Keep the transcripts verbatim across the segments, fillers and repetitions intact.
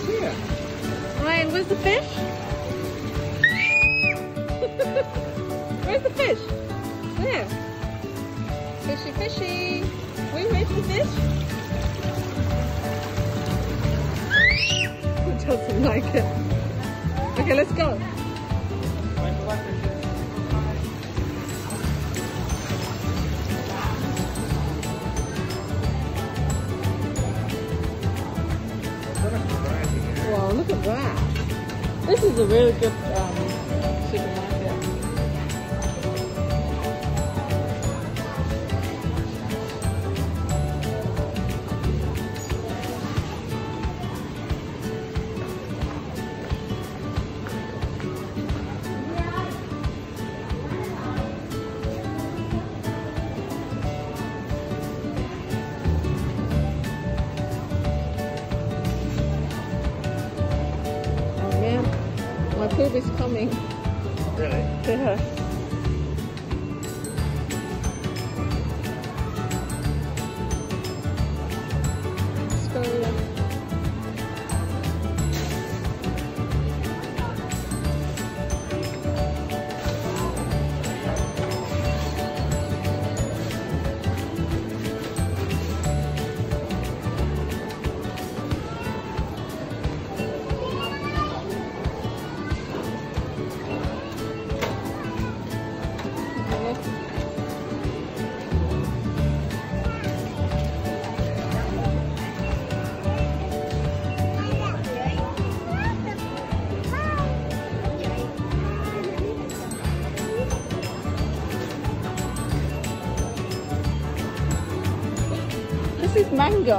Here. Ryan, where's the fish? Where's the fish? There. Fishy, fishy. Are you ready for the fish? He doesn't like it. Okay, let's go. Wow, look at that. This is a really good um, supermarket. My poop is coming. Really? Yeah. Let's go. This is mango.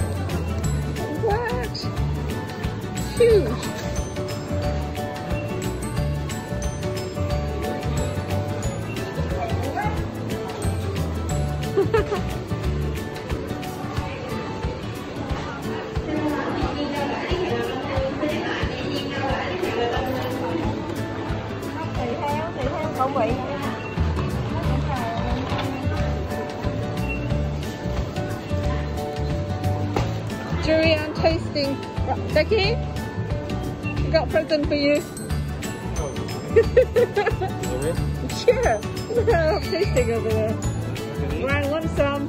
What? Huge. Tùy theo, tùy theo khẩu vị. Durian tasting. Becky, I got a present for you. Yeah, look at how tasting over there. Ryan, want some?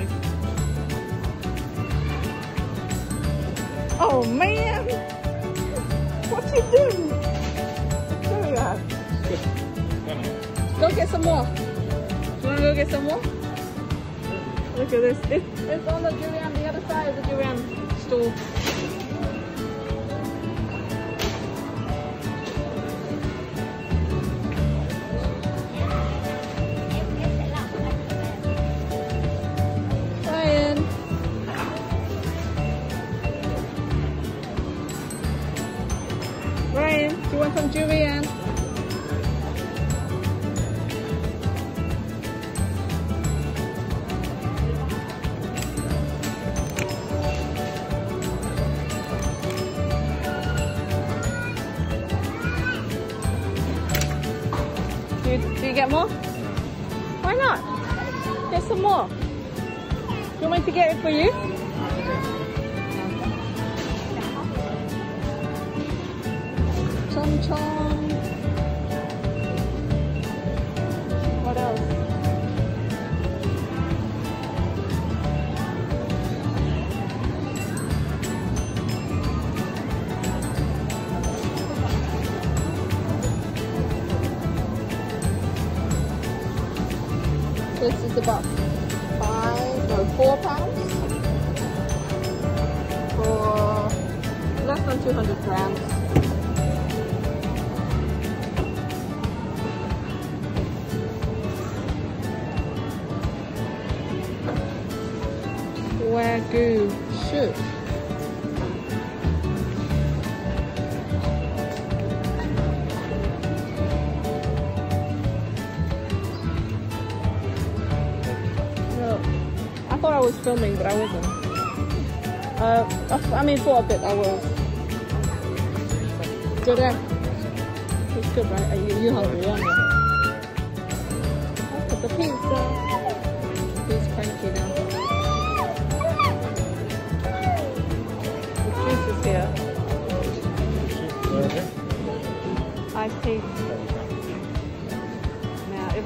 Oh man! What you doing? Durian. Go get some more. You wanna go get some more? Look at this. It, it's on the durian, the other side of the durian store. Ryan. Ryan, do you want some durian? Do you, do you get more? Why not? Get some more. Do you want me to get it for you? Chom chom. What else? This is about five or four pounds for less than two hundred grams. Wagyu shoot. I thought I was filming, but I wasn't. Uh, I mean, for a bit I was. Good, eh? It's good, right? Are you, you hungry, aren't you? Look at the pizza. He's cranky now. The juice is here.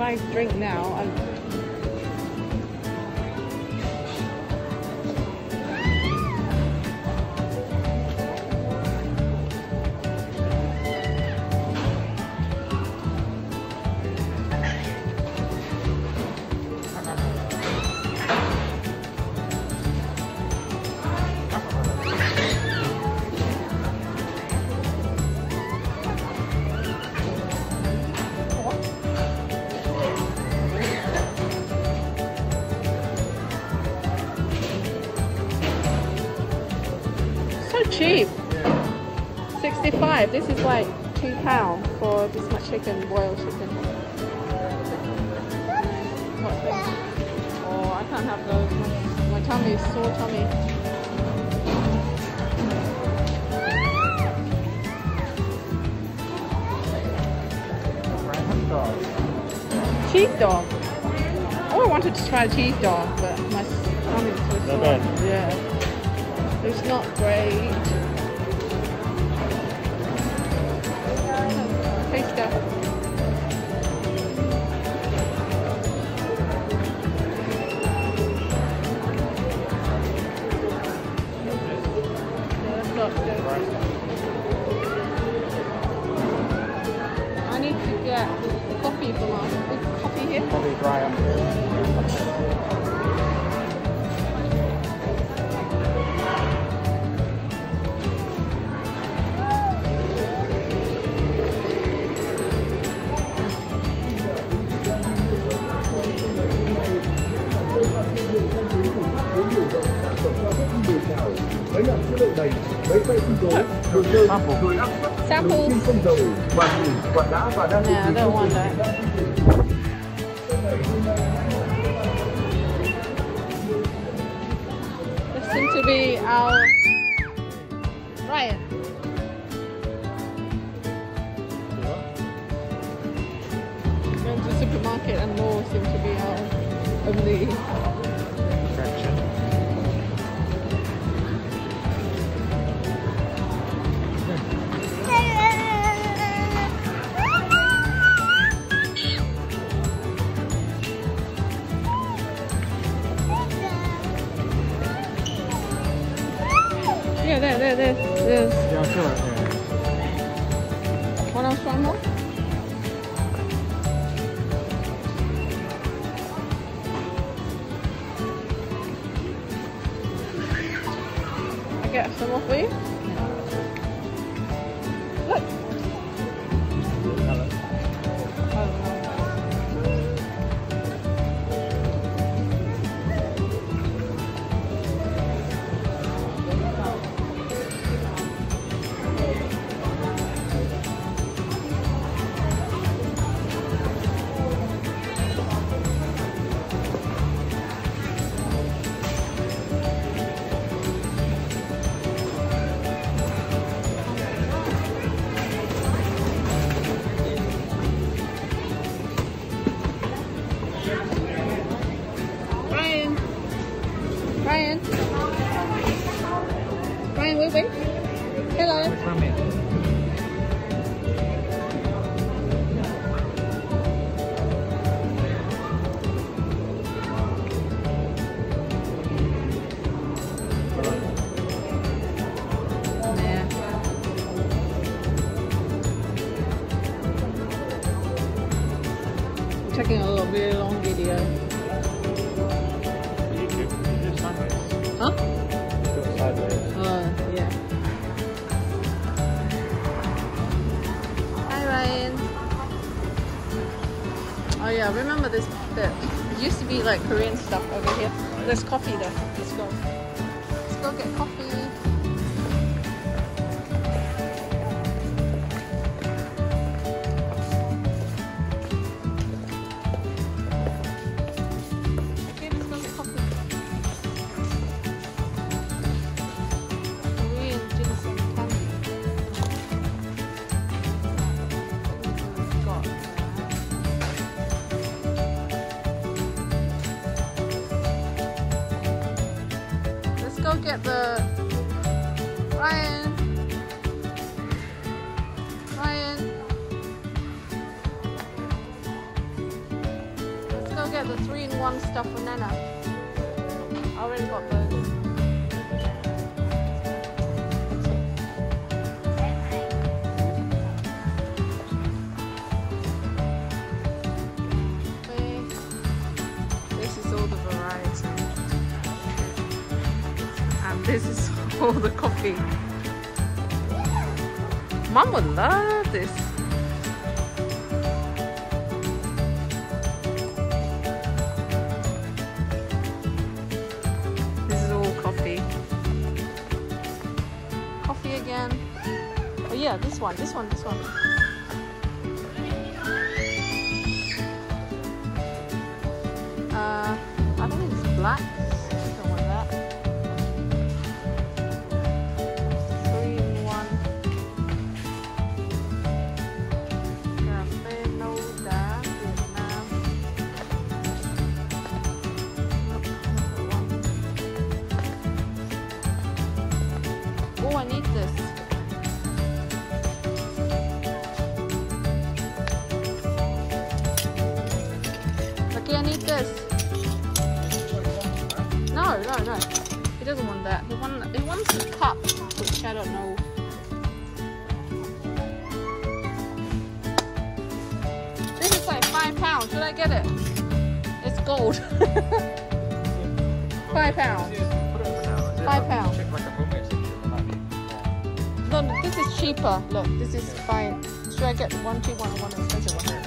I drink now, I cheap. sixty-five. This is like two pounds for this much chicken, boiled chicken. What's this? Oh, I can't have those. My, my tummy is sore tummy. Cheese dog. Oh, I wanted to try cheese dog, but my tummy is so sore. Yeah. It's not great. Taste that. Yeah, that's not good. I need to get coffee from us. Is coffee here? Probably dry up. Mấy lần chứa đựng đầy, mấy cây sinh tố, đồ chơi, rồi áp suất, đồ tin không dầu, quả nhỉ, quả đá và đang Yeah, I don't want that. This seems to be our Ryan. Going to the supermarket and more seem to be our only Attraction. Yeah, there, there, there, there's Yeah, sure. Yeah. one else, one more. I get some more for you. Look. Hello. Ryan. Ryan. Ryan, wait, wait. Hello. Where's Rami? Yeah. I'm checking a little really long video. YouTube. You do sideways. Huh? Do it sideways. Oh, yeah. Hi, Ryan. Oh, yeah, remember this bit. It used to be like Korean stuff over here. There's coffee there. Let's go. Let's go get coffee. Okay, let's go get coffee. Korean ginseng candy. Got Let's go get the Ryan. Ryan. stuff for Nana. I already got those. Okay. This is all the variety. And this is all the coffee. Mum would love this. This is all coffee. Coffee again. Oh yeah, this one, this one, this one. Uh, I think it's black. Don't want that. Three in one. Cafe nấu đá Việt Nam. Oh, I need this. Okay, I need this. No, no, no. He doesn't want that. He want he wants a cup, which I don't know. This is like five pounds. Should I get it? It's gold. Five pounds. Five pounds. No, no, this is cheaper. Look, this is fine. Should I get one cheap one or one expensive one?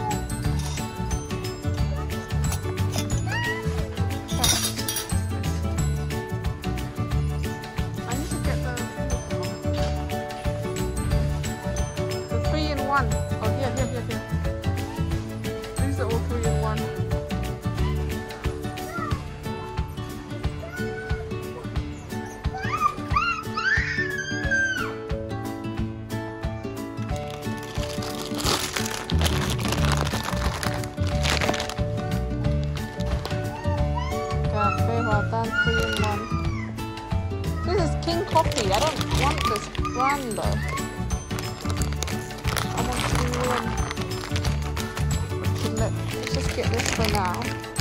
I need to get the, the three in one. Oh, here, here, here, here. These are all three in one. Cafe Hòa Tan three in one. This is King Coffee. I don't want this brand though. I want England. Okay, let, let's just get this for now.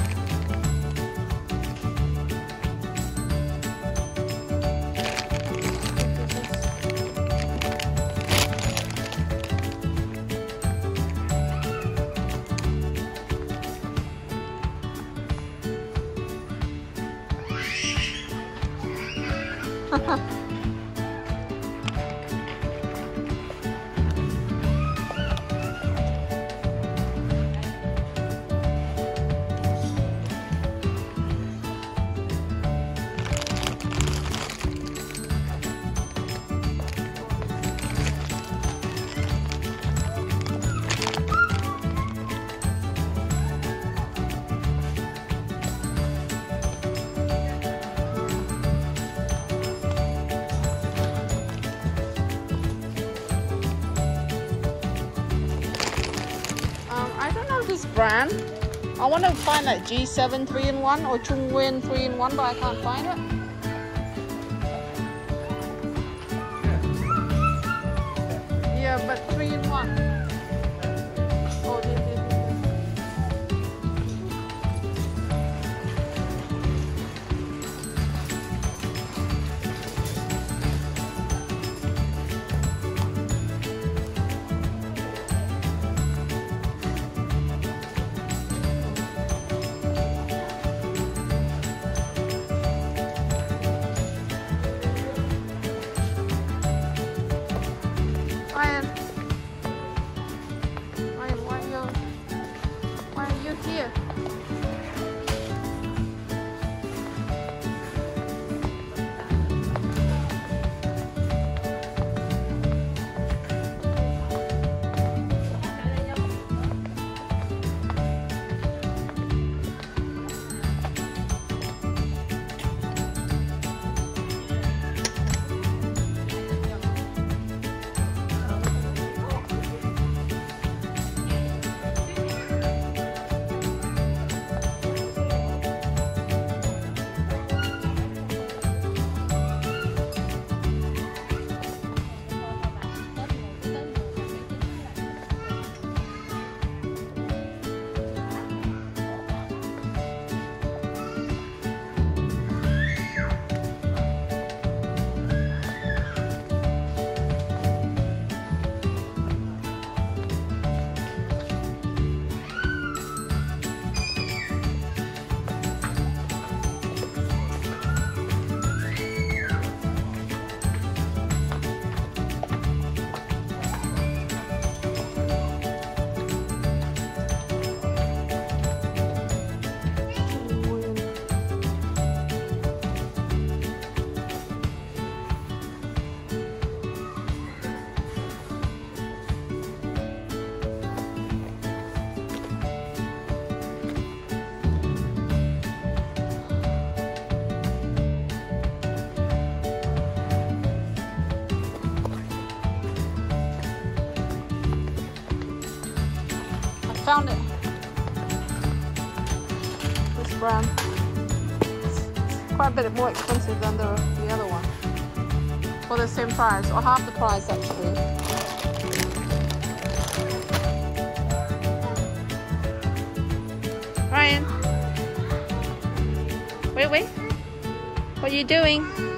This brand. I want to find like G seven three in one or Chung Win three in one, but I can't find it. Yeah, but three in one. Oh, yeah, yeah, found it. This brand. It's quite a bit more expensive than the, the other one. For the same price, or half the price actually. Ryan. Wait, wait. What are you doing?